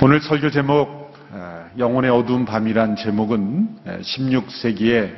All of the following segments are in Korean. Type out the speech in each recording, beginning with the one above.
오늘 설교 제목 영혼의 어두운 밤이란 제목은 16세기에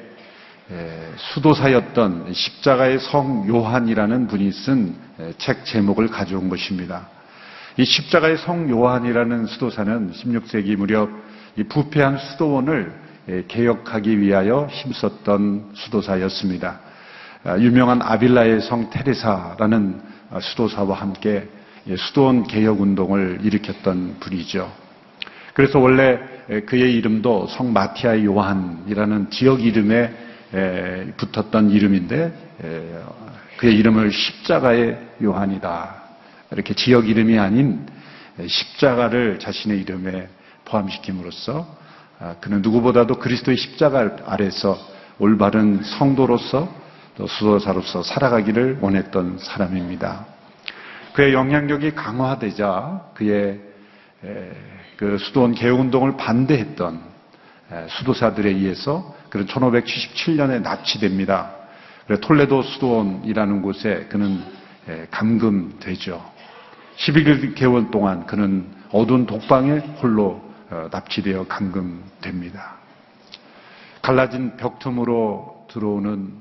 수도사였던 십자가의 성 요한이라는 분이 쓴 책 제목을 가져온 것입니다. 이 십자가의 성 요한이라는 수도사는 16세기 무렵 이 부패한 수도원을 개혁하기 위하여 힘썼던 수도사였습니다. 유명한 아빌라의 성 테레사라는 수도사와 함께 수도원 개혁운동을 일으켰던 분이죠. 그래서 원래 그의 이름도 성 마티아의 요한이라는 지역 이름에 붙었던 이름인데 그의 이름을 십자가의 요한이다. 이렇게 지역 이름이 아닌 십자가를 자신의 이름에 포함시킴으로써 그는 누구보다도 그리스도의 십자가 아래서 올바른 성도로서 또 수도사로서 살아가기를 원했던 사람입니다. 그의 영향력이 강화되자 그의 그 수도원 개혁운동을 반대했던 수도사들에 의해서 그는 1577년에 납치됩니다. 그래서 톨레도 수도원이라는 곳에 그는 감금되죠. 11개월 동안 그는 어두운 독방에 홀로 납치되어 감금됩니다. 갈라진 벽틈으로 들어오는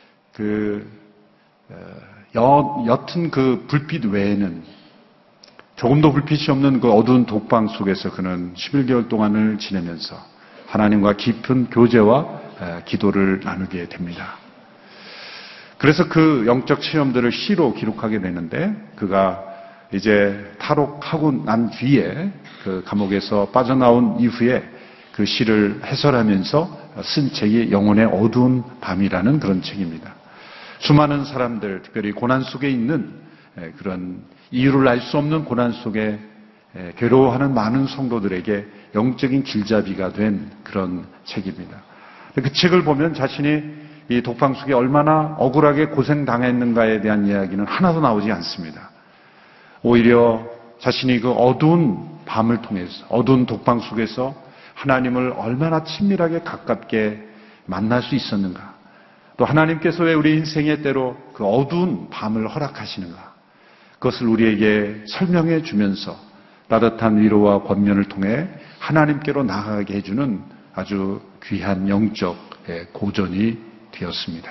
옅은 그 불빛 외에는 조금도 불빛이 없는 그 어두운 독방 속에서 그는 11개월 동안을 지내면서 하나님과 깊은 교제와 기도를 나누게 됩니다. 그래서 그 영적 체험들을 시로 기록하게 되는데 그가 이제 탈옥하고 난 뒤에 그 감옥에서 빠져나온 이후에 그 시를 해설하면서 쓴 책이 영혼의 어두운 밤이라는 그런 책입니다. 수많은 사람들, 특별히 고난 속에 있는 그런 이유를 알 수 없는 고난 속에 괴로워하는 많은 성도들에게 영적인 길잡이가 된 그런 책입니다. 그 책을 보면 자신이 이 독방 속에 얼마나 억울하게 고생당했는가에 대한 이야기는 하나도 나오지 않습니다. 오히려 자신이 그 어두운 밤을 통해서, 어두운 독방 속에서 하나님을 얼마나 친밀하게 가깝게 만날 수 있었는가, 또 하나님께서 왜 우리 인생에 때로 그 어두운 밤을 허락하시는가, 그것을 우리에게 설명해 주면서 따뜻한 위로와 권면을 통해 하나님께로 나아가게 해주는 아주 귀한 영적 고전이 되었습니다.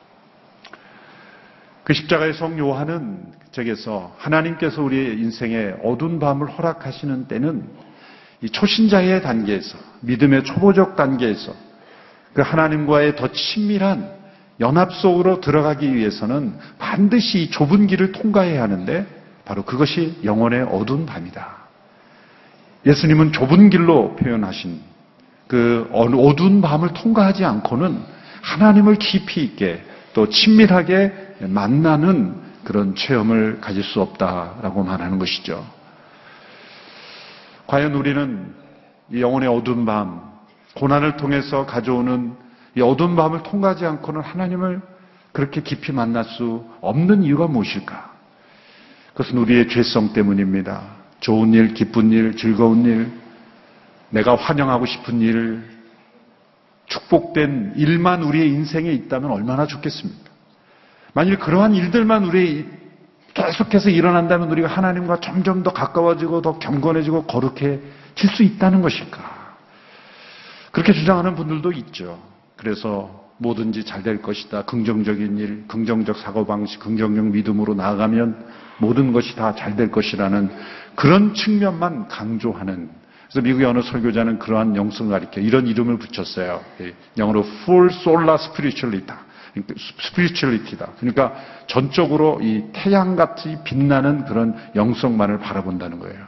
그 십자가의 성 요한은 책에서 하나님께서 우리의 인생에 어두운 밤을 허락하시는 때는 이 초신자의 단계에서, 믿음의 초보적 단계에서 그 하나님과의 더 친밀한 연합 속으로 들어가기 위해서는 반드시 이 좁은 길을 통과해야 하는데 바로 그것이 영혼의 어두운 밤이다. 예수님은 좁은 길로 표현하신 그 어두운 밤을 통과하지 않고는 하나님을 깊이 있게 또 친밀하게 만나는 그런 체험을 가질 수 없다라고 말하는 것이죠. 과연 우리는 이 영혼의 어두운 밤, 고난을 통해서 가져오는 이 어두운 밤을 통과하지 않고는 하나님을 그렇게 깊이 만날 수 없는 이유가 무엇일까? 그것은 우리의 죄성 때문입니다. 좋은 일, 기쁜 일, 즐거운 일, 내가 환영하고 싶은 일, 축복된 일만 우리의 인생에 있다면 얼마나 좋겠습니까? 만일 그러한 일들만 우리 계속해서 일어난다면 우리가 하나님과 점점 더 가까워지고 더 경건해지고 거룩해질 수 있다는 것일까? 그렇게 주장하는 분들도 있죠. 그래서 뭐든지 잘 될 것이다. 긍정적인 일, 긍정적 사고방식, 긍정적 믿음으로 나아가면 모든 것이 다 잘 될 것이라는 그런 측면만 강조하는, 그래서 미국의 어느 설교자는 그러한 영성을 가리켜 이런 이름을 붙였어요. 영어로 full solar spirituality다. 그러니까 전적으로 이 태양같이 빛나는 그런 영성만을 바라본다는 거예요.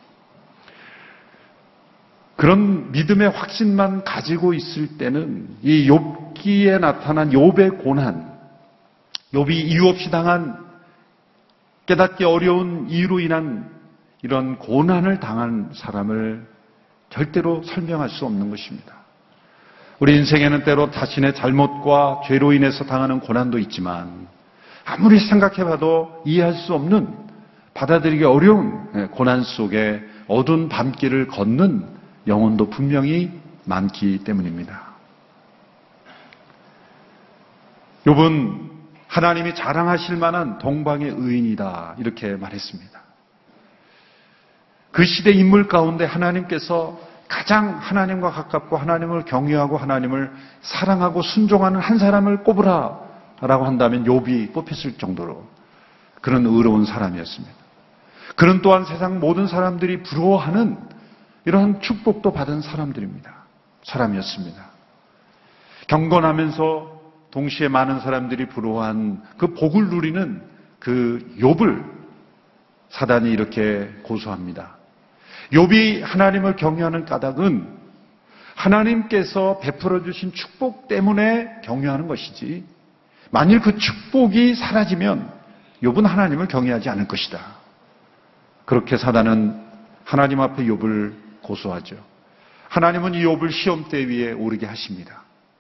그런 믿음의 확신만 가지고 있을 때는 이 욥기에 나타난 욥의 고난, 욥이 이유 없이 당한 깨닫기 어려운 이유로 인한 이런 고난을 당한 사람을 절대로 설명할 수 없는 것입니다. 우리 인생에는 때로 자신의 잘못과 죄로 인해서 당하는 고난도 있지만 아무리 생각해봐도 이해할 수 없는, 받아들이기 어려운 고난 속에 어두운 밤길을 걷는 영혼도 분명히 많기 때문입니다. 욥은 하나님이 자랑하실 만한 동방의 의인이다 이렇게 말했습니다. 그 시대 인물 가운데 하나님께서 가장 하나님과 가깝고 하나님을 경외하고 하나님을 사랑하고 순종하는 한 사람을 꼽으라 라고 한다면 욥이 뽑혔을 정도로 그런 의로운 사람이었습니다. 그는 또한 세상 모든 사람들이 부러워하는 이러한 축복도 받은 사람이었습니다. 경건하면서 동시에 많은 사람들이 부러워한 그 복을 누리는 그 욥을 사단이 이렇게 고소합니다. 욥이 하나님을 경외하는 까닭은 하나님께서 베풀어 주신 축복 때문에 경외하는 것이지, 만일 그 축복이 사라지면 욥은 하나님을 경외하지 않을 것이다. 그렇게 사단은 하나님 앞에 욥을 고소하죠. 하나님은 이 욥을 시험대 위에 오르게 하십니다.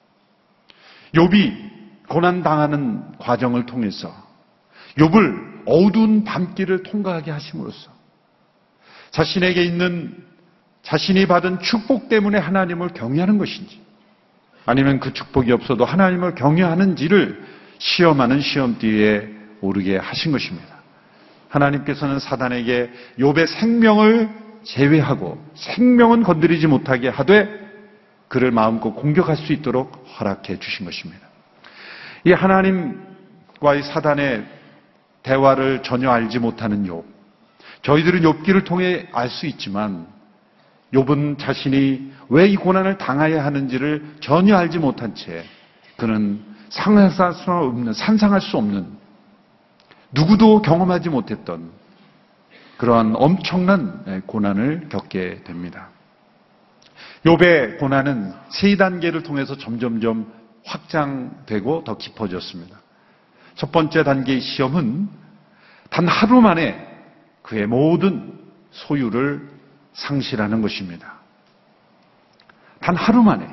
욥이 고난당하는 과정을 통해서 욥을 어두운 밤길을 통과하게 하심으로써 자신에게 있는 자신이 받은 축복 때문에 하나님을 경외하는 것인지, 아니면 그 축복이 없어도 하나님을 경외하는지를 시험하는 시험대에 오르게 하신 것입니다. 하나님께서는 사단에게 욥의 생명을 제외하고 생명은 건드리지 못하게 하되 그를 마음껏 공격할 수 있도록 허락해 주신 것입니다. 이 하나님과의 사단의 대화를 전혀 알지 못하는 욥. 저희들은 욥기를 통해 알 수 있지만 욥은 자신이 왜 이 고난을 당해야 하는지를 전혀 알지 못한 채 그는 상상할 수 없는, 누구도 경험하지 못했던 그러한 엄청난 고난을 겪게 됩니다. 욥의 고난은 세 단계를 통해서 점점점 확장되고 더 깊어졌습니다. 첫 번째 단계의 시험은 단 하루 만에 그의 모든 소유를 상실하는 것입니다. 단 하루 만에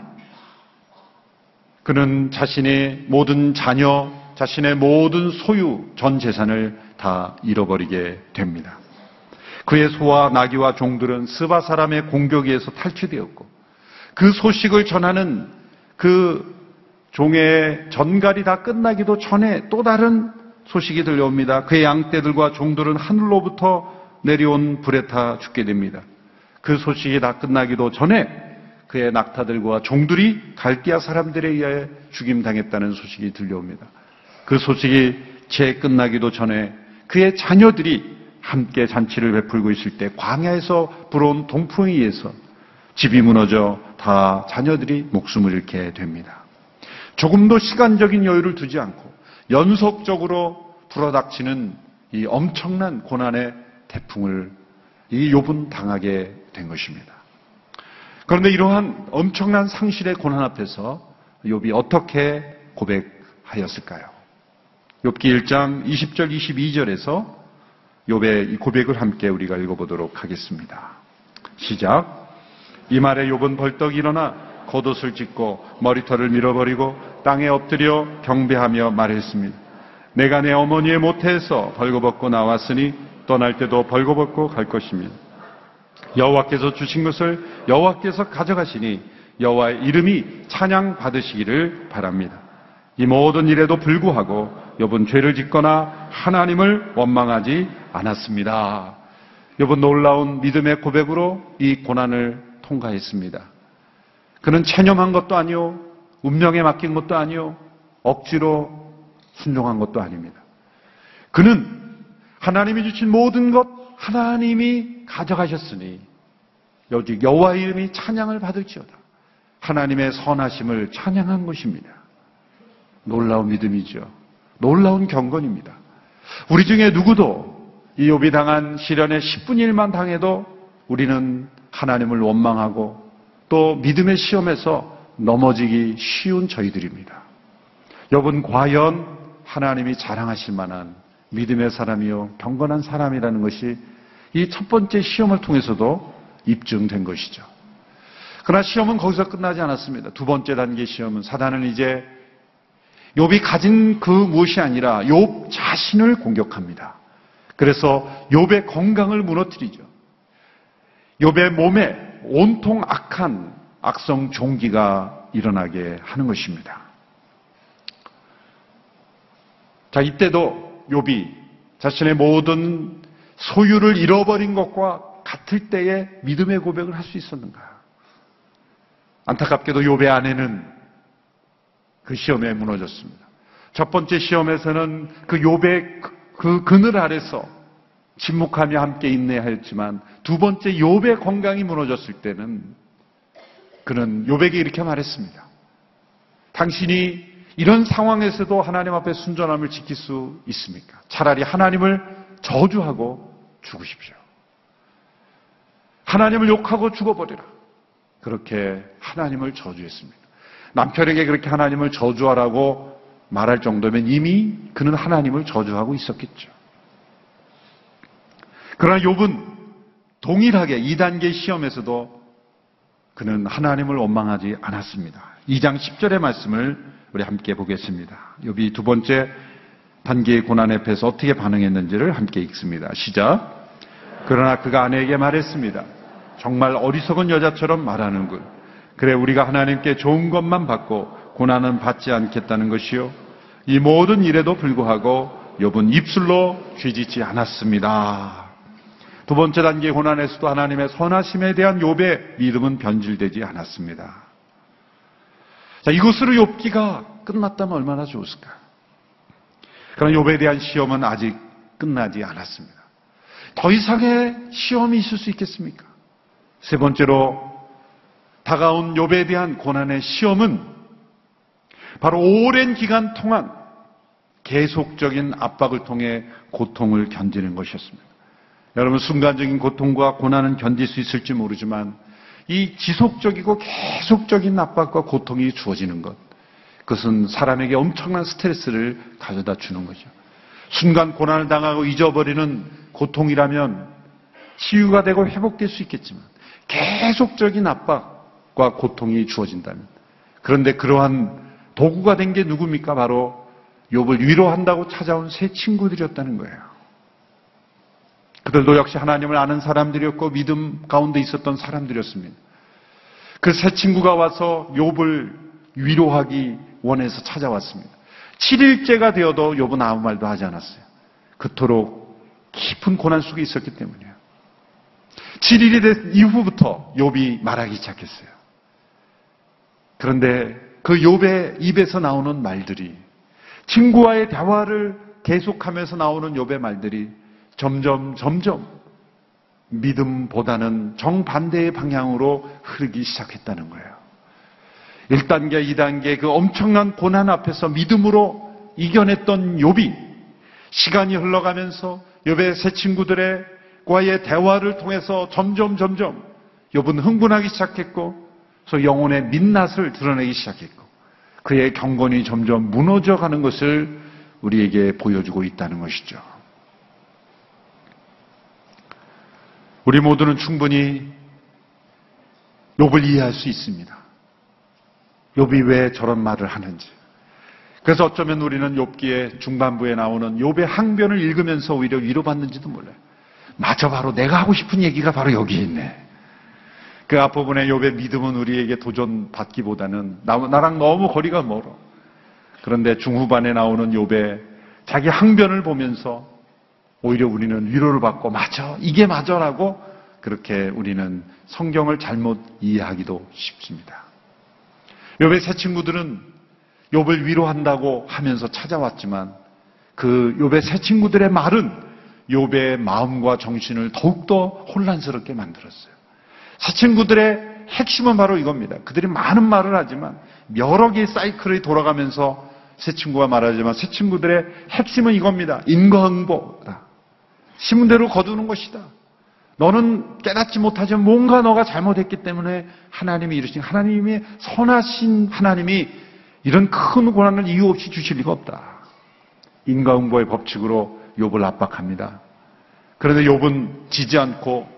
그는 자신의 모든 자녀, 자신의 모든 소유, 전 재산을 다 잃어버리게 됩니다. 그의 소와 나귀와 종들은 스바 사람의 공격에 의해서 탈취되었고, 그 소식을 전하는 그 종의 전갈이 다 끝나기도 전에 또 다른 소식이 들려옵니다. 그의 양떼들과 종들은 하늘로부터 내려온 불에 타 죽게 됩니다. 그 소식이 다 끝나기도 전에 그의 낙타들과 종들이 갈대아 사람들에 의해 죽임당했다는 소식이 들려옵니다. 그 소식이 채 끝나기도 전에 그의 자녀들이 함께 잔치를 베풀고 있을 때 광야에서 불어온 동풍에 의해서 집이 무너져 다 자녀들이 목숨을 잃게 됩니다. 조금도 시간적인 여유를 두지 않고 연속적으로 불어닥치는 이 엄청난 고난의 태풍을 이 욥은 당하게 된 것입니다. 그런데 이러한 엄청난 상실의 고난 앞에서 욥이 어떻게 고백하였을까요? 욥기 1장 20절 22절에서 욥의 이 고백을 함께 우리가 읽어보도록 하겠습니다. 시작. 이 말에 욥은 벌떡 일어나 겉옷을 찢고 머리털을 밀어버리고 땅에 엎드려 경배하며 말했습니다. 내가 내 어머니의 모태에서 벌거벗고 나왔으니 떠날 때도 벌거벗고 갈 것입니다. 여호와께서 주신 것을 여호와께서 가져가시니 여호와의 이름이 찬양 받으시기를 바랍니다. 이 모든 일에도 불구하고 욥은 죄를 짓거나 하나님을 원망하지 않았습니다. 욥은 놀라운 믿음의 고백으로 이 고난을 통과했습니다. 그는 체념한 것도 아니요, 운명에 맡긴 것도 아니요, 억지로 순종한 것도 아닙니다. 그는 하나님이 주신 모든 것 하나님이 가져가셨으니 오직 여호와의 이름이 찬양을 받을지어다. 하나님의 선하심을 찬양한 것입니다. 놀라운 믿음이죠. 놀라운 경건입니다. 우리 중에 누구도 이 욥이 당한 시련의 10분의 1만 당해도 우리는 하나님을 원망하고 또 믿음의 시험에서 넘어지기 쉬운 저희들입니다. 욥은 과연 하나님이 자랑하실 만한 믿음의 사람이요 경건한 사람이라는 것이 이 첫 번째 시험을 통해서도 입증된 것이죠. 그러나 시험은 거기서 끝나지 않았습니다. 두 번째 단계 시험은 사단은 이제 욥이 가진 그 무엇이 아니라 욥 자신을 공격합니다. 그래서 욥의 건강을 무너뜨리죠. 욥의 몸에 온통 악한 악성 종기가 일어나게 하는 것입니다. 자, 이때도 욥이 자신의 모든 소유를 잃어버린 것과 같을 때에 믿음의 고백을 할 수 있었는가? 안타깝게도 욥의 아내는 그 시험에 무너졌습니다. 첫 번째 시험에서는 그 욥의 그 그늘 아래서 침묵하며 함께 인내하였지만 두 번째 욥의 건강이 무너졌을 때는 그는 욥에게 이렇게 말했습니다. 당신이 이런 상황에서도 하나님 앞에 순전함을 지킬 수 있습니까? 차라리 하나님을 저주하고 죽으십시오. 하나님을 욕하고 죽어버리라. 그렇게 하나님을 저주했습니다. 남편에게 그렇게 하나님을 저주하라고 말할 정도면 이미 그는 하나님을 저주하고 있었겠죠. 그러나 욥은 동일하게 2단계 시험에서도 그는 하나님을 원망하지 않았습니다. 2장 10절의 말씀을 우리 함께 보겠습니다. 욥이 두 번째 단계의 고난 앞에서 어떻게 반응했는지를 함께 읽습니다. 시작. 그러나 그가 아내에게 말했습니다. 정말 어리석은 여자처럼 말하는군. 그래 우리가 하나님께 좋은 것만 받고 고난은 받지 않겠다는 것이요. 이 모든 일에도 불구하고 욥은 입술로 죄짓지 않았습니다. 두 번째 단계의 고난에서도 하나님의 선하심에 대한 욥의 믿음은 변질되지 않았습니다. 자, 이것으로 욥기가 끝났다면 얼마나 좋을까? 그러나 욥에 대한 시험은 아직 끝나지 않았습니다. 더 이상의 시험이 있을 수 있겠습니까? 세 번째로 다가온 욥에 대한 고난의 시험은 바로 오랜 기간 동안 계속적인 압박을 통해 고통을 견디는 것이었습니다. 여러분, 순간적인 고통과 고난은 견딜 수 있을지 모르지만 이 지속적이고 계속적인 압박과 고통이 주어지는 것, 그것은 사람에게 엄청난 스트레스를 가져다 주는 거죠. 순간 고난을 당하고 잊어버리는 고통이라면 치유가 되고 회복될 수 있겠지만 계속적인 압박과 고통이 주어진다면, 그런데 그러한 도구가 된 게 누굽니까? 바로 욥을 위로한다고 찾아온 세 친구들이었다는 거예요. 그들도 역시 하나님을 아는 사람들이었고 믿음 가운데 있었던 사람들이었습니다. 그 세 친구가 와서 욥을 위로하기 원해서 찾아왔습니다. 7일째가 되어도 욥은 아무 말도 하지 않았어요. 그토록 깊은 고난 속에 있었기 때문이에요. 7일이 된 이후부터 욥이 말하기 시작했어요. 그런데 그 욥의 입에서 나오는 말들이, 친구와의 대화를 계속하면서 나오는 욥의 말들이 점점 믿음보다는 정반대의 방향으로 흐르기 시작했다는 거예요. 1단계, 2단계 그 엄청난 고난 앞에서 믿음으로 이겨냈던 욥이 시간이 흘러가면서 욥의 새 친구들과의 대화를 통해서 점점 욥은 흥분하기 시작했고, 그래서 영혼의 민낯을 드러내기 시작했고, 그의 경건이 점점 무너져가는 것을 우리에게 보여주고 있다는 것이죠. 우리 모두는 충분히 욥을 이해할 수 있습니다. 욥이 왜 저런 말을 하는지. 그래서 어쩌면 우리는 욥기의 중반부에 나오는 욥의 항변을 읽으면서 오히려 위로받는지도 몰라요. 맞아, 바로 내가 하고 싶은 얘기가 바로 여기에 있네. 그 앞부분에 욥의 믿음은 우리에게 도전받기보다는 나랑 너무 거리가 멀어. 그런데 중후반에 나오는 욥의 자기 항변을 보면서 오히려 우리는 위로를 받고 맞아, 이게 맞아라고 그렇게 우리는 성경을 잘못 이해하기도 쉽습니다. 욥의 새 친구들은 욥을 위로한다고 하면서 찾아왔지만 그 욥의 새 친구들의 말은 욥의 마음과 정신을 더욱더 혼란스럽게 만들었어요. 새 친구들의 핵심은 바로 이겁니다. 그들이 많은 말을 하지만 여러 개의 사이클이 돌아가면서 새 친구가 말하지만 새 친구들의 핵심은 이겁니다. 인과응보다. 심은 대로 거두는 것이다. 너는 깨닫지 못하지만 뭔가 너가 잘못했기 때문에 하나님이 이르신, 하나님이 선하신 하나님이 이런 큰 고난을 이유 없이 주실 리가 없다. 인과응보의 법칙으로 욥을 압박합니다. 그런데 욥은 지지 않고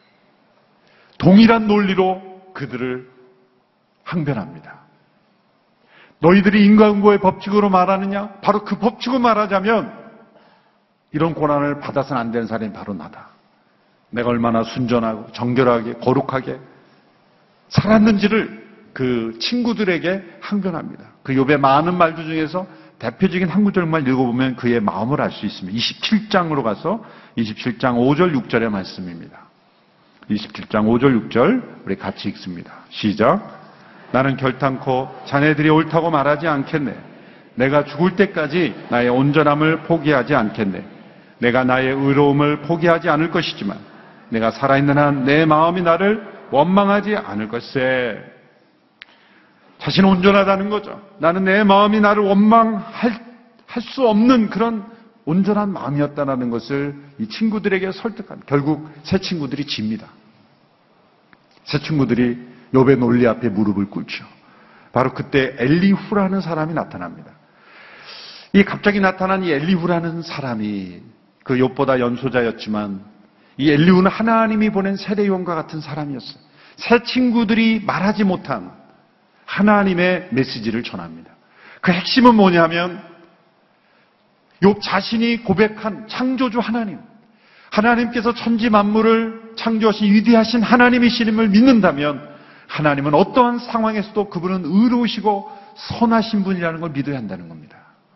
동일한 논리로 그들을 항변합니다. 너희들이 인과응보의 법칙으로 말하느냐? 바로 그 법칙으로 말하자면 이런 고난을 받아서는 안 되는 사람이 바로 나다. 내가 얼마나 순전하고 정결하게 거룩하게 살았는지를 그 친구들에게 항변합니다. 그 욥의 많은 말들 중에서 대표적인 한 구절만 읽어보면 그의 마음을 알 수 있습니다. 27장으로 가서 27장 5절 6절의 말씀입니다. 27장 5절 6절 우리 같이 읽습니다. 시작. 나는 결탄코 자네들이 옳다고 말하지 않겠네. 내가 죽을 때까지 나의 온전함을 포기하지 않겠네. 내가 나의 의로움을 포기하지 않을 것이지만 내가 살아있는 한 내 마음이 나를 원망하지 않을 것세. 자신은 온전하다는 거죠. 나는 내 마음이 나를 원망할 수 없는 그런 온전한 마음이었다는 것을 이 친구들에게 설득합니다. 결국 세 친구들이 집니다. 세 친구들이 욥의 논리 앞에 무릎을 꿇죠. 바로 그때 엘리후라는 사람이 나타납니다. 이 갑자기 나타난 이 엘리후라는 사람이 그 욥보다 연소자였지만 이 엘리후는 하나님이 보낸 세례요한과 같은 사람이었어요. 세 친구들이 말하지 못한 하나님의 메시지를 전합니다. 그 핵심은 뭐냐면 욥 자신이 고백한 창조주 하나님께서 천지 만물을 창조하신 위대하신 하나님이심을 믿는다면 하나님은 어떠한 상황에서도 그분은 의로우시고 선하신 분이라는 걸 믿어야 한다는 겁니다.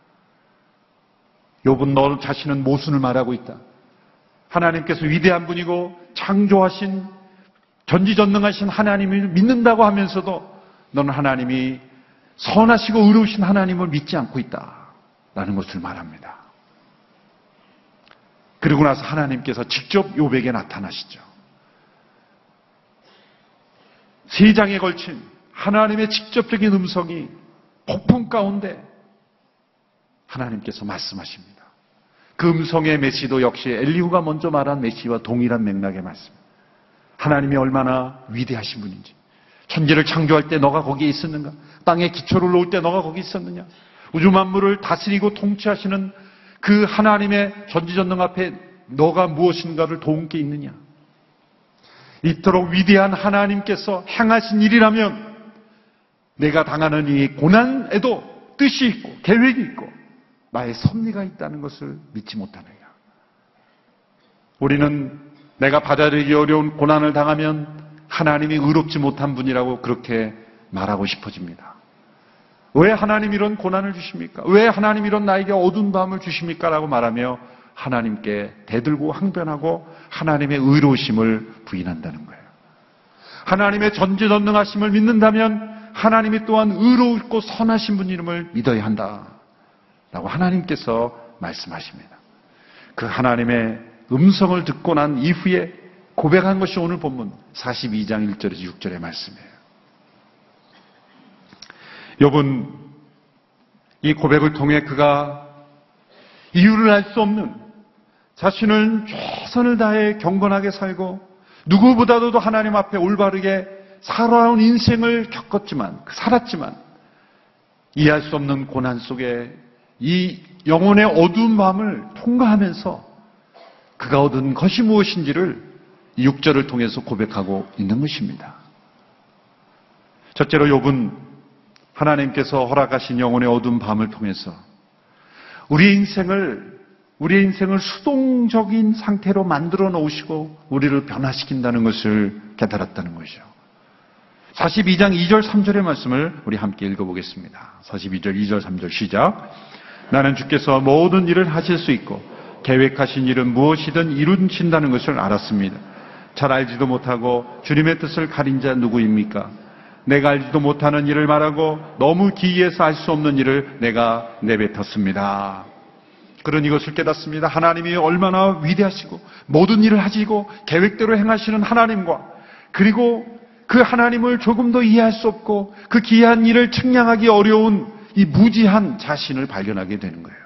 욥은 너 자신은 모순을 말하고 있다. 하나님께서 위대한 분이고 창조하신 전지전능하신 하나님을 믿는다고 하면서도 너는 하나님이 선하시고 의로우신 하나님을 믿지 않고 있다라는 것을 말합니다. 그리고 나서 하나님께서 직접 욥에게 나타나시죠. 세 장에 걸친 하나님의 직접적인 음성이 폭풍 가운데 하나님께서 말씀하십니다. 그 음성의 메시도 역시 엘리후가 먼저 말한 메시와 동일한 맥락의 말씀. 하나님이 얼마나 위대하신 분인지. 천지를 창조할 때 너가 거기에 있었는가? 땅에 기초를 놓을 때 너가 거기 있었느냐? 우주 만물을 다스리고 통치하시는 그 하나님의 전지전능 앞에 너가 무엇인가를 도운 게 있느냐? 이토록 위대한 하나님께서 행하신 일이라면 내가 당하는 이 고난에도 뜻이 있고 계획이 있고 나의 섭리가 있다는 것을 믿지 못하느냐? 우리는 내가 받아들이기 어려운 고난을 당하면 하나님이 의롭지 못한 분이라고 그렇게 말하고 싶어집니다. 왜 하나님 이런 고난을 주십니까? 왜 하나님 이런 나에게 어두운 밤을 주십니까? 라고 말하며 하나님께 대들고 항변하고 하나님의 의로우심을 부인한다는 거예요. 하나님의 전지전능하심을 믿는다면 하나님이 또한 의롭고 선하신 분임을 믿어야 한다 라고 하나님께서 말씀하십니다. 그 하나님의 음성을 듣고 난 이후에 고백한 것이 오늘 본문 42장 1절에서 6절의 말씀이에요. 욥은 이 고백을 통해 그가 이유를 알 수 없는 자신을 최선을 다해 경건하게 살고 누구보다도 하나님 앞에 올바르게 살아온 인생을 살았지만 이해할 수 없는 고난 속에 이 영혼의 어두운 마음을 통과하면서 그가 얻은 것이 무엇인지를 이 6절을 통해서 고백하고 있는 것입니다. 첫째로 욥은 하나님께서 허락하신 영혼의 어두운 밤을 통해서 우리의 인생을 수동적인 상태로 만들어 놓으시고 우리를 변화시킨다는 것을 깨달았다는 것이죠. 42장 2절 3절의 말씀을 우리 함께 읽어보겠습니다. 42절 2절 3절 시작. 나는 주께서 모든 일을 하실 수 있고 계획하신 일은 무엇이든 이루신다는 것을 알았습니다. 잘 알지도 못하고 주님의 뜻을 가린 자 누구입니까? 내가 알지도 못하는 일을 말하고 너무 기이해서 알 수 없는 일을 내가 내뱉었습니다. 그런 이것을 깨닫습니다. 하나님이 얼마나 위대하시고 모든 일을 하시고 계획대로 행하시는 하나님과 그리고 그 하나님을 조금 더 이해할 수 없고 그 기이한 일을 측량하기 어려운 이 무지한 자신을 발견하게 되는 거예요.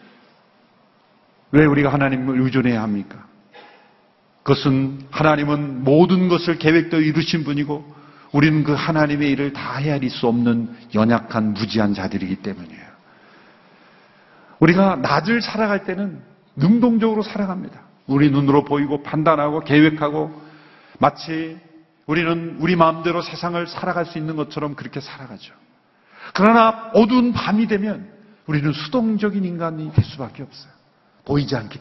왜 우리가 하나님을 의존해야 합니까? 그것은 하나님은 모든 것을 계획대로 이루신 분이고 우리는 그 하나님의 일을 다 헤아릴 수 없는 연약한 무지한 자들이기 때문이에요. 우리가 낮을 살아갈 때는 능동적으로 살아갑니다. 우리 눈으로 보이고 판단하고 계획하고 마치 우리는 우리 마음대로 세상을 살아갈 수 있는 것처럼 그렇게 살아가죠. 그러나 어두운 밤이 되면 우리는 수동적인 인간이 될 수밖에 없어요. 보이지 않기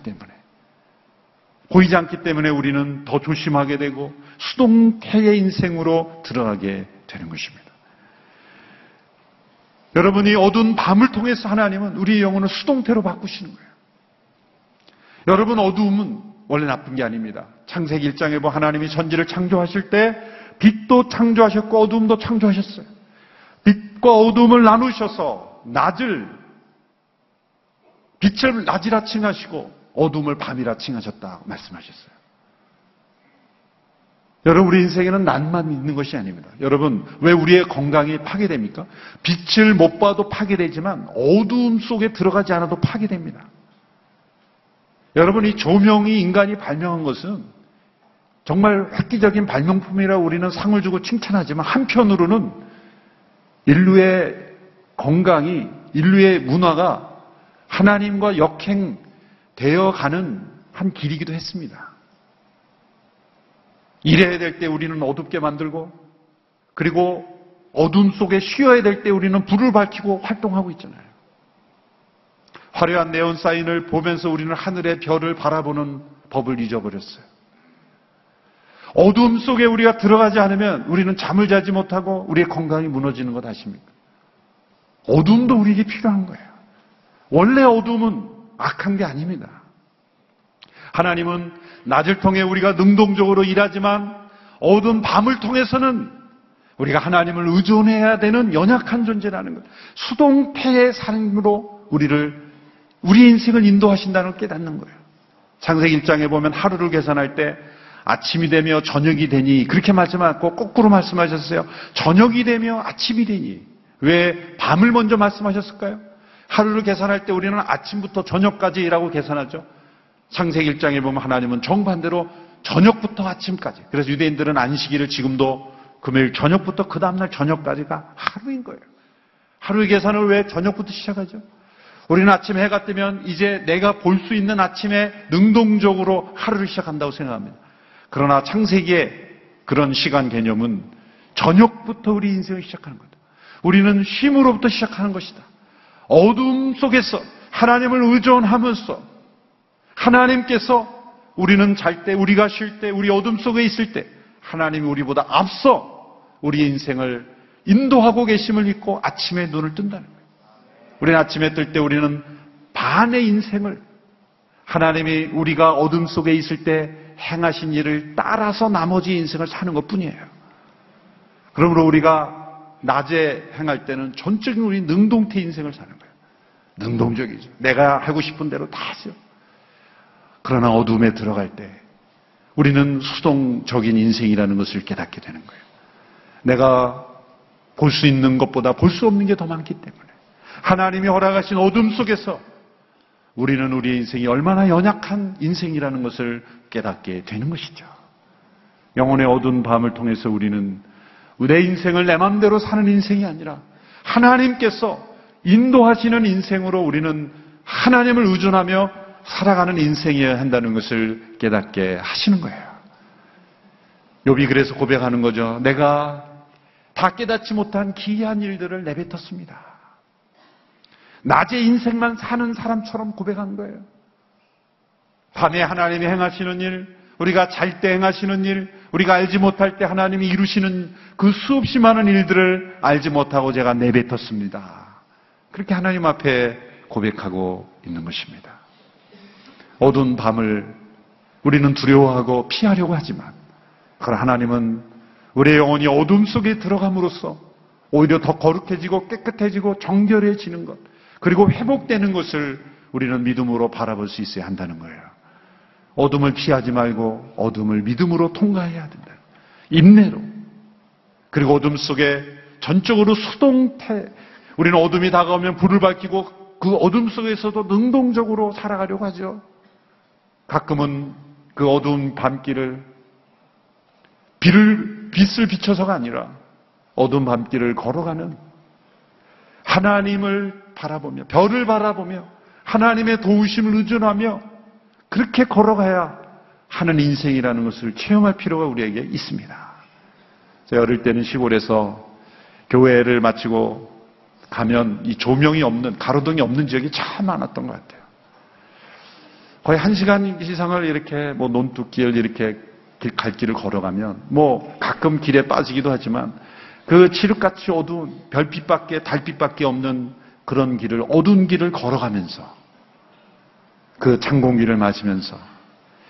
때문에 우리는 더 조심하게 되고 수동태의 인생으로 들어가게 되는 것입니다. 여러분이 어두운 밤을 통해서 하나님은 우리의 영혼을 수동태로 바꾸시는 거예요. 여러분 어두움은 원래 나쁜 게 아닙니다. 창세기 1장에 보면 하나님이 천지를 창조하실 때 빛도 창조하셨고 어둠도 창조하셨어요. 빛과 어둠을 나누셔서 빛을 낮이라 칭하시고 어둠을 밤이라 칭하셨다고 말씀하셨어요. 여러분, 우리 인생에는 낮만 있는 것이 아닙니다. 여러분, 왜 우리의 건강이 파괴됩니까? 빛을 못 봐도 파괴되지만 어두움 속에 들어가지 않아도 파괴됩니다. 여러분, 이 조명이 인간이 발명한 것은 정말 획기적인 발명품이라 우리는 상을 주고 칭찬하지만 한편으로는 인류의 건강이, 인류의 문화가 하나님과 역행되어 가는 한 길이기도 했습니다. 일해야 될 때 우리는 어둡게 만들고, 그리고 어둠 속에 쉬어야 될 때 우리는 불을 밝히고 활동하고 있잖아요. 화려한 네온 사인을 보면서 우리는 하늘의 별을 바라보는 법을 잊어버렸어요. 어둠 속에 우리가 들어가지 않으면 우리는 잠을 자지 못하고 우리의 건강이 무너지는 것 아십니까? 어둠도 우리에게 필요한 거예요. 원래 어둠은 악한 게 아닙니다. 하나님은 낮을 통해 우리가 능동적으로 일하지만 어두운 밤을 통해서는 우리가 하나님을 의존해야 되는 연약한 존재라는 것, 수동태의 삶으로 우리 인생을 인도하신다는 걸 깨닫는 거예요. 창세기 1장에 보면 하루를 계산할 때 아침이 되며 저녁이 되니 그렇게 말씀하고 거꾸로 말씀하셨어요. 저녁이 되며 아침이 되니. 왜 밤을 먼저 말씀하셨을까요? 하루를 계산할 때 우리는 아침부터 저녁까지라고 계산하죠. 창세기 1장에 보면 하나님은 정반대로 저녁부터 아침까지. 그래서 유대인들은 안식일을 지금도 금요일 저녁부터 그 다음날 저녁까지가 하루인 거예요. 하루의 계산을 왜 저녁부터 시작하죠? 우리는 아침 해가 뜨면 이제 내가 볼 수 있는 아침에 능동적으로 하루를 시작한다고 생각합니다. 그러나 창세기의 그런 시간 개념은 저녁부터 우리 인생을 시작하는 거다. 우리는 쉼으로부터 시작하는 것이다. 어둠 속에서 하나님을 의존하면서 하나님께서 우리는 잘 때, 우리가 쉴 때, 우리 어둠 속에 있을 때 하나님이 우리보다 앞서 우리 인생을 인도하고 계심을 믿고 아침에 눈을 뜬다는 거예요. 우리는 아침에 뜰 때 우리는 반의 인생을 하나님이 우리가 어둠 속에 있을 때 행하신 일을 따라서 나머지 인생을 사는 것뿐이에요. 그러므로 우리가 낮에 행할 때는 전적인 우리 능동태 인생을 사는 거예요. 능동적이죠. 내가 하고 싶은 대로 다 하죠. 그러나 어둠에 들어갈 때 우리는 수동적인 인생이라는 것을 깨닫게 되는 거예요. 내가 볼 수 있는 것보다 볼 수 없는 게 더 많기 때문에 하나님이 허락하신 어둠 속에서 우리는 우리의 인생이 얼마나 연약한 인생이라는 것을 깨닫게 되는 것이죠. 영혼의 어두운 밤을 통해서 우리는 내 인생을 내 마음대로 사는 인생이 아니라 하나님께서 인도하시는 인생으로 우리는 하나님을 의존하며 살아가는 인생이어야 한다는 것을 깨닫게 하시는 거예요. 욥이 그래서 고백하는 거죠. 내가 다 깨닫지 못한 기이한 일들을 내뱉었습니다. 낮에 인생만 사는 사람처럼 고백한 거예요. 밤에 하나님이 행하시는 일, 우리가 잘 때 행하시는 일, 우리가 알지 못할 때 하나님이 이루시는 그 수없이 많은 일들을 알지 못하고 제가 내뱉었습니다. 그렇게 하나님 앞에 고백하고 있는 것입니다. 어두운 밤을 우리는 두려워하고 피하려고 하지만 그러나 하나님은 우리의 영혼이 어둠 속에 들어감으로써 오히려 더 거룩해지고 깨끗해지고 정결해지는 것, 그리고 회복되는 것을 우리는 믿음으로 바라볼 수 있어야 한다는 거예요. 어둠을 피하지 말고 어둠을 믿음으로 통과해야 된다. 인내로. 그리고 어둠 속에 전적으로 수동태, 우리는 어둠이 다가오면 불을 밝히고 그 어둠 속에서도 능동적으로 살아가려고 하죠. 가끔은 그 어두운 밤길을 빛을 비춰서가 아니라 어두운 밤길을 걸어가는 하나님을 바라보며 별을 바라보며 하나님의 도우심을 의존하며 그렇게 걸어가야 하는 인생이라는 것을 체험할 필요가 우리에게 있습니다. 제가 어릴 때는 시골에서 교회를 마치고 가면 이 조명이 없는, 가로등이 없는 지역이 참 많았던 것 같아요. 거의 1시간 이상을 이렇게 논두길 이렇게 갈 길을 걸어가면 가끔 길에 빠지기도 하지만 그 칠흑같이 어두운 별빛밖에 달빛밖에 없는 그런 길을, 어두운 길을 걸어가면서 그 찬 공기를 마시면서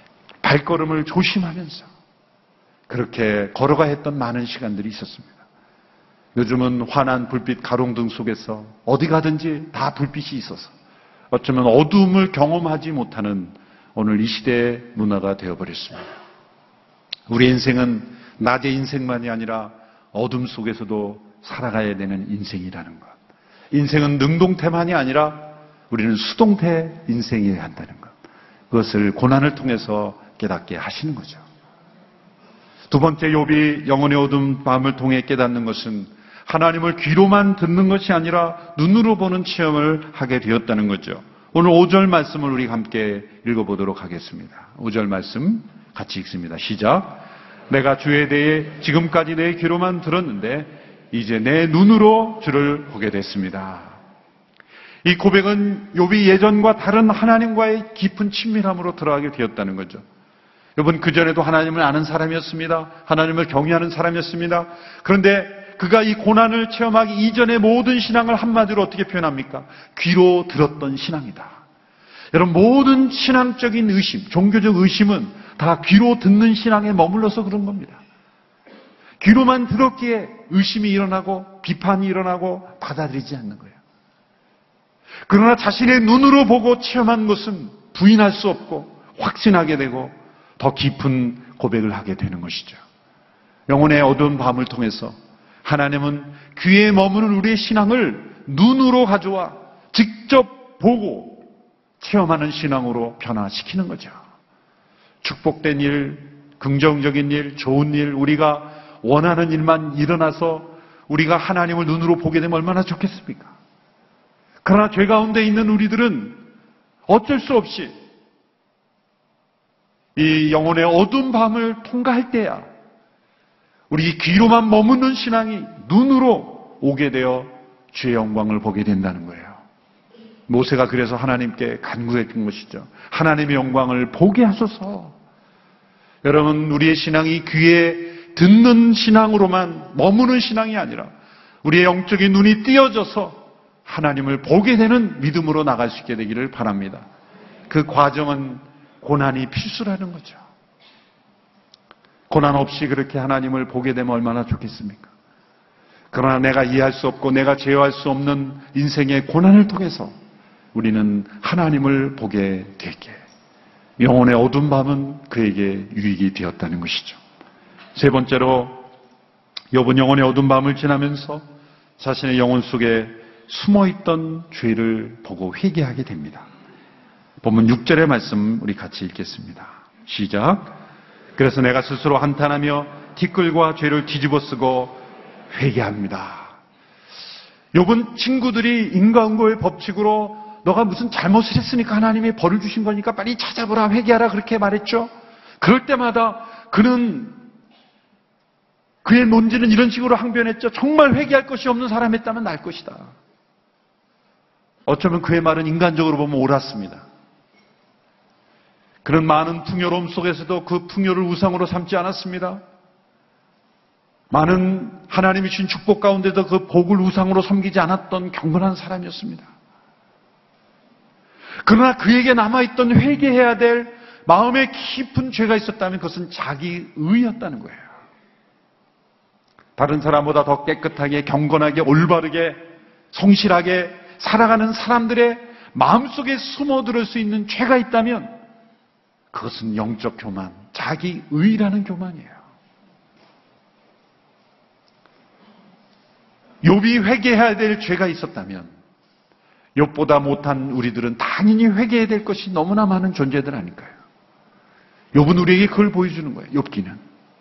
발걸음을 조심하면서 그렇게 걸어가야 했던 많은 시간들이 있었습니다. 요즘은 환한 불빛 가롱등 속에서 어디 가든지 다 불빛이 있어서 어쩌면 어두움을 경험하지 못하는 오늘 이 시대의 문화가 되어버렸습니다. 우리 인생은 낮의 인생만이 아니라 어둠 속에서도 살아가야 되는 인생이라는 것. 인생은 능동태만이 아니라 우리는 수동태 인생이어야 한다는 것. 그것을 고난을 통해서 깨닫게 하시는 거죠. 두 번째, 욥이 영혼의 어두운 밤을 통해 깨닫는 것은 하나님을 귀로만 듣는 것이 아니라 눈으로 보는 체험을 하게 되었다는 거죠. 오늘 5절 말씀을 우리 함께 읽어보도록 하겠습니다. 5절 말씀 같이 읽습니다. 시작. 내가 주에 대해 지금까지 내 귀로만 들었는데 이제 내 눈으로 주를 보게 됐습니다. 이 고백은 욥이 예전과 다른 하나님과의 깊은 친밀함으로 들어가게 되었다는 거죠. 욥은 그전에도 하나님을 아는 사람이었습니다. 하나님을 경외하는 사람이었습니다. 그런데 그가 이 고난을 체험하기 이전의 모든 신앙을 한마디로 어떻게 표현합니까? 귀로 들었던 신앙이다. 여러분, 모든 신앙적인 의심, 종교적 의심은 다 귀로 듣는 신앙에 머물러서 그런 겁니다. 귀로만 들었기에 의심이 일어나고 비판이 일어나고 받아들이지 않는 거예요. 그러나 자신의 눈으로 보고 체험한 것은 부인할 수 없고 확신하게 되고 더 깊은 고백을 하게 되는 것이죠. 영혼의 어두운 밤을 통해서 하나님은 귀에 머무는 우리의 신앙을 눈으로 가져와 직접 보고 체험하는 신앙으로 변화시키는 거죠. 축복된 일, 긍정적인 일, 좋은 일, 우리가 원하는 일만 일어나서 우리가 하나님을 눈으로 보게 되면 얼마나 좋겠습니까? 그러나 죄 가운데 있는 우리들은 어쩔 수 없이 이 영혼의 어두운 밤을 통과할 때야 우리 귀로만 머무는 신앙이 눈으로 오게 되어 주의 영광을 보게 된다는 거예요. 모세가 그래서 하나님께 간구했던 것이죠. 하나님의 영광을 보게 하소서. 여러분, 우리의 신앙이 귀에 듣는 신앙으로만 머무는 신앙이 아니라 우리의 영적인 눈이 띄어져서 하나님을 보게 되는 믿음으로 나갈 수 있게 되기를 바랍니다. 그 과정은 고난이 필수라는 거죠. 고난 없이 그렇게 하나님을 보게 되면 얼마나 좋겠습니까? 그러나 내가 이해할 수 없고 내가 제어할 수 없는 인생의 고난을 통해서 우리는 하나님을 보게 되게 영혼의 어두운 밤은 그에게 유익이 되었다는 것이죠. 세 번째로 욥은 영혼의 어두운 밤을 지나면서 자신의 영혼 속에 숨어있던 죄를 보고 회개하게 됩니다. 본문 6절의 말씀 우리 같이 읽겠습니다. 시작. 그래서 내가 스스로 한탄하며 티끌과 죄를 뒤집어 쓰고 회개합니다. 욥은 친구들이 인과응고의 법칙으로 너가 무슨 잘못을 했으니까 하나님이 벌을 주신 거니까 빨리 찾아보라, 회개하라 그렇게 말했죠. 그럴 때마다 그는 그의 논지는 이런 식으로 항변했죠. 정말 회개할 것이 없는 사람이었다면 날 것이다. 어쩌면 그의 말은 인간적으로 보면 옳았습니다. 그런 많은 풍요로움 속에서도 그 풍요를 우상으로 삼지 않았습니다. 많은 하나님이 주신 축복 가운데도 그 복을 우상으로 섬기지 않았던 경건한 사람이었습니다. 그러나 그에게 남아있던 회개해야 될 마음에 깊은 죄가 있었다면 그것은 자기의였다는 거예요. 다른 사람보다 더 깨끗하게, 경건하게, 올바르게, 성실하게 살아가는 사람들의 마음속에 숨어들을 수 있는 죄가 있다면 그것은 영적 교만, 자기의라는 교만이에요. 욥이 회개해야 될 죄가 있었다면 욥보다 못한 우리들은 당연히 회개해야 될 것이 너무나 많은 존재들 아닐까요? 욥은 우리에게 그걸 보여주는 거예요. 욥기는.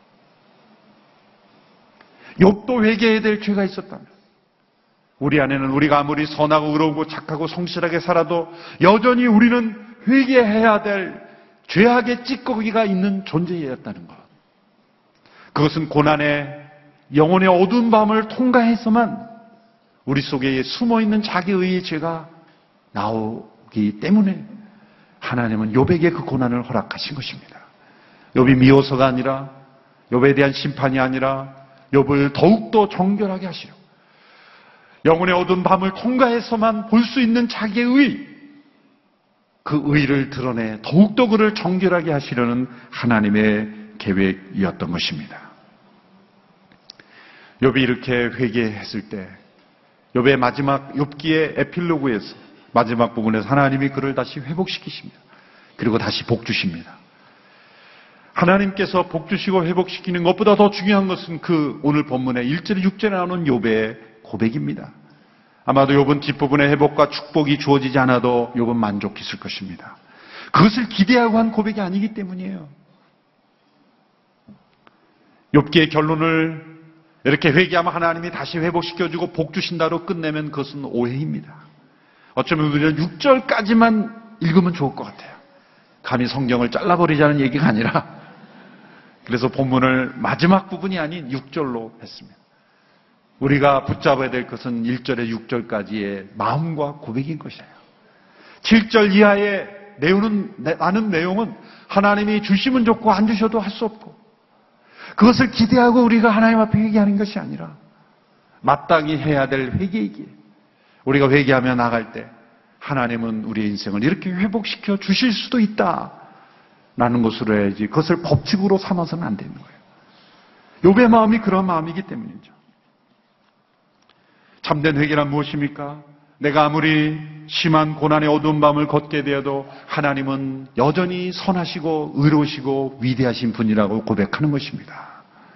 욥도 회개해야 될 죄가 있었다면 우리 안에는 우리가 아무리 선하고 의로우고 착하고 성실하게 살아도 여전히 우리는 회개해야 될 죄악의 찌꺼기가 있는 존재였다는 것. 그것은 고난의 영혼의 어두운 밤을 통과해서만 우리 속에 숨어있는 자기의의 죄가 나오기 때문에 하나님은 욥에게 그 고난을 허락하신 것입니다. 욥이 미워서가 아니라, 욥에 대한 심판이 아니라 욥을 더욱더 정결하게 하시려고, 영혼의 어두운 밤을 통과해서만 볼 수 있는 자기의 의, 그 의를 드러내 더욱더 그를 정결하게 하시려는 하나님의 계획이었던 것입니다. 욥이 이렇게 회개했을 때 욥의 마지막 욥기의 에필로그에서 마지막 부분에서 하나님이 그를 다시 회복시키십니다. 그리고 다시 복 주십니다. 하나님께서 복 주시고 회복시키는 것보다 더 중요한 것은 그 오늘 본문의 1절 6절에 나오는 욥의 고백입니다. 아마도 욥은 뒷부분의 회복과 축복이 주어지지 않아도 욥은 만족했을 것입니다. 그것을 기대하고 한 고백이 아니기 때문이에요. 욥기의 결론을 이렇게 회개하면 하나님이 다시 회복시켜주고 복 주신다로 끝내면 그것은 오해입니다. 어쩌면 우리는 6절까지만 읽으면 좋을 것 같아요. 감히 성경을 잘라버리자는 얘기가 아니라 그래서 본문을 마지막 부분이 아닌 6절로 했습니다. 우리가 붙잡아야 될 것은 1절에 6절까지의 마음과 고백인 것이에요. 7절 이하의 아는 내용은 하나님이 주시면 좋고 안 주셔도 할 수 없고 그것을 기대하고 우리가 하나님 앞에 회개하는 것이 아니라 마땅히 해야 될 회개이기에 우리가 회개하며 나갈 때 하나님은 우리의 인생을 이렇게 회복시켜 주실 수도 있다라는 것으로 해야지 그것을 법칙으로 삼아서는 안 되는 거예요. 욥의 마음이 그런 마음이기 때문이죠. 참된 회개란 무엇입니까? 내가 아무리 심한 고난의 어두운 밤을 걷게 되어도 하나님은 여전히 선하시고 의로우시고 위대하신 분이라고 고백하는 것입니다.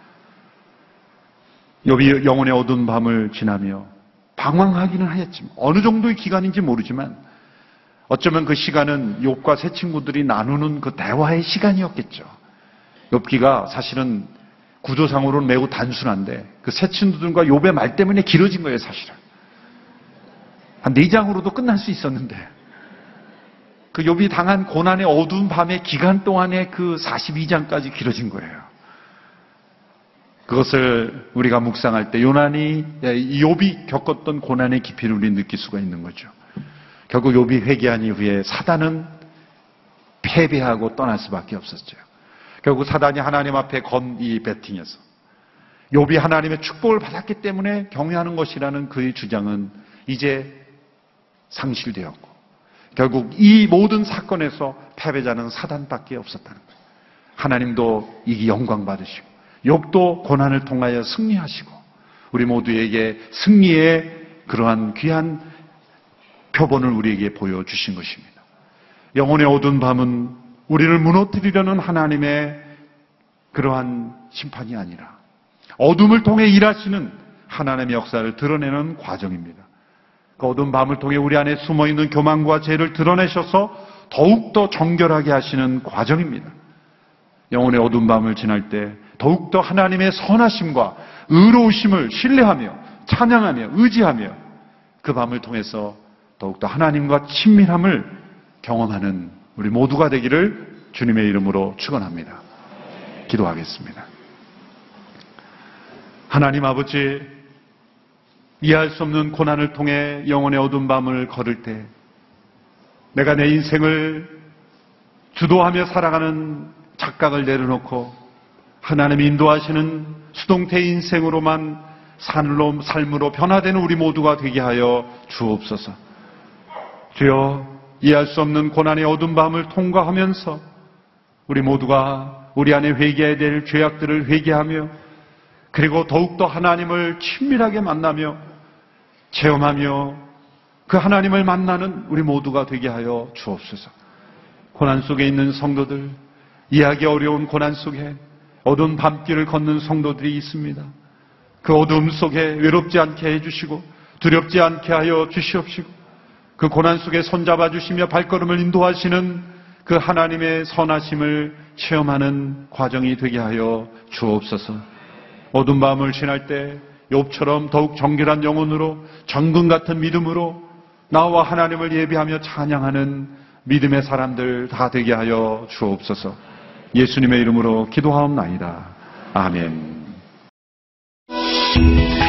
욥이 영혼의 어두운 밤을 지나며 방황하기는 하였지만 어느 정도의 기간인지 모르지만 어쩌면 그 시간은 욥과 세 친구들이 나누는 그 대화의 시간이었겠죠. 욥기가 사실은 구조상으로는 매우 단순한데 그 세 친구들과 욥의 말 때문에 길어진 거예요, 사실은. 한 4장으로도 끝날 수 있었는데 그 욥이 당한 고난의 어두운 밤의 기간 동안에 그 42장까지 길어진 거예요. 그것을 우리가 묵상할 때 욥이 겪었던 고난의 깊이를 우리는 느낄 수가 있는 거죠. 결국 욥이 회개한 이후에 사단은 패배하고 떠날 수밖에 없었죠. 결국 사단이 하나님 앞에 건 이 배팅에서 욥이 하나님의 축복을 받았기 때문에 경외하는 것이라는 그의 주장은 이제 상실되었고 결국 이 모든 사건에서 패배자는 사단밖에 없었다는 거예요. 하나님도 이게 영광 받으시고 욥도 고난을 통하여 승리하시고 우리 모두에게 승리의 그러한 귀한 표본을 우리에게 보여주신 것입니다. 영혼의 어두운 밤은 우리를 무너뜨리려는 하나님의 그러한 심판이 아니라 어둠을 통해 일하시는 하나님의 역사를 드러내는 과정입니다. 그 어두운 밤을 통해 우리 안에 숨어있는 교만과 죄를 드러내셔서 더욱더 정결하게 하시는 과정입니다. 영혼의 어두운 밤을 지날 때 더욱더 하나님의 선하심과 의로우심을 신뢰하며 찬양하며 의지하며 그 밤을 통해서 더욱더 하나님과 친밀함을 경험하는 우리 모두가 되기를 주님의 이름으로 축원합니다. 기도하겠습니다. 하나님 아버지, 이해할 수 없는 고난을 통해 영혼의 어두운 밤을 걸을 때 내가 내 인생을 주도하며 살아가는 착각을 내려놓고 하나님이 인도하시는 수동태 인생으로만 삶으로 변화되는 우리 모두가 되게 하여 주옵소서. 주여, 이해할 수 없는 고난의 어두운 밤을 통과하면서 우리 모두가 우리 안에 회개해야 될 죄악들을 회개하며 그리고 더욱더 하나님을 친밀하게 만나며 체험하며 그 하나님을 만나는 우리 모두가 되게 하여 주옵소서. 고난 속에 있는 성도들, 이해하기 어려운 고난 속에 어두운 밤길을 걷는 성도들이 있습니다. 그 어두움 속에 외롭지 않게 해주시고 두렵지 않게 하여 주시옵시고 그 고난 속에 손잡아 주시며 발걸음을 인도하시는 그 하나님의 선하심을 체험하는 과정이 되게 하여 주옵소서. 어두운 밤을 지날 때 욥처럼 더욱 정결한 영혼으로 정금 같은 믿음으로 나와 하나님을 예배하며 찬양하는 믿음의 사람들 다 되게 하여 주옵소서. 예수님의 이름으로 기도하옵나이다. 아멘.